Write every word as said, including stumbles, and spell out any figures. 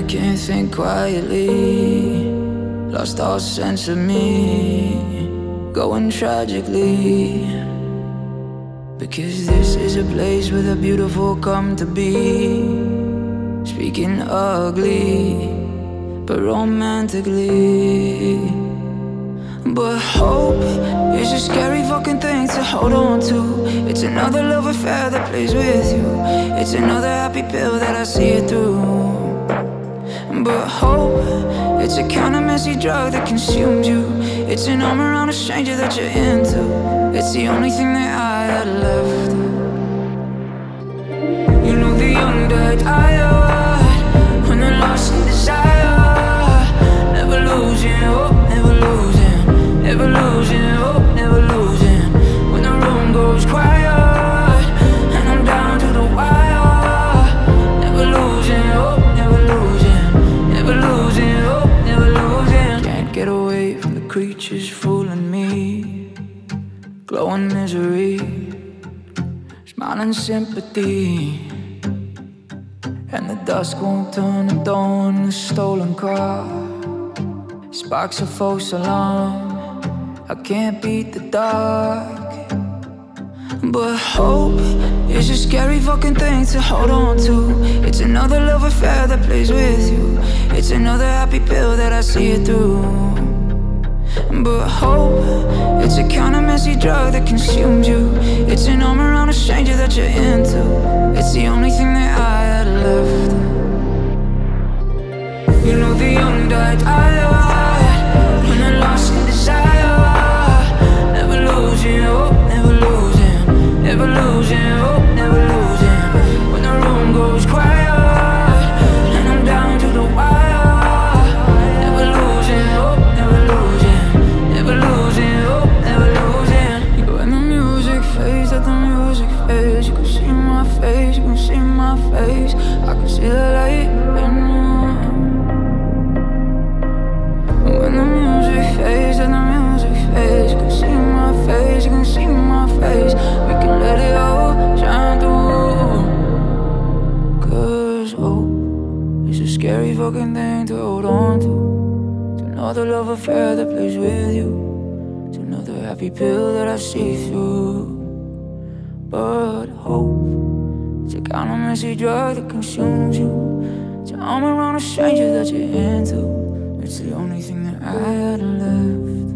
can't think quietly. Lost all sense of me, going tragically. Because this is a place where the beautiful come to be. Speaking ugly, but romantically. But hope is a scary fucking thing to hold on to. It's another love affair that plays with you. It's another happy pill that I see it through. But hope, it's a kind of messy drug that consumes you. It's an arm around a stranger that you're into. It's the only thing that I had left. You know the young die tired when they're lost in desire. Never losing hope, never losing, never losing hope, never losing. When the room goes quiet and I'm down to the wire. Never losing hope, never losing, never losing hope, never losing. Can't get away from the creatures fooling me. Glowing misery, smiling sympathy. And the dusk won't turn the dawn in a stolen car. Sparks a false alarm, I can't beat the dark. But hope is a scary fucking thing to hold on to. It's another love affair that plays with you. It's another happy pill that I see it through. But hope, it's a kind of messy drug that consumes you. It's an arm around a stranger that you're into. It's the only thing that I had left. You know the young die tired when they're lost in desire. Never losing hope, never losing, never losing hope, never losing. When the room goes quiet and I'm down to the wire. Never losing hope, never losing, never losing hope, never losing. When the music fades, let the music fade. You can see my face, you can see my face. I can see the light in you. When the music fades, let the music fade. You can see my face, you can see my face. We can let it all shine through. Cause hope is a scary fucking thing to hold on to. To another love affair that plays with you. To another happy pill that I see through. But hope, it's a kind of messy drug that consumes you. It's an arm around a stranger that you're into. It's the only thing that I had left.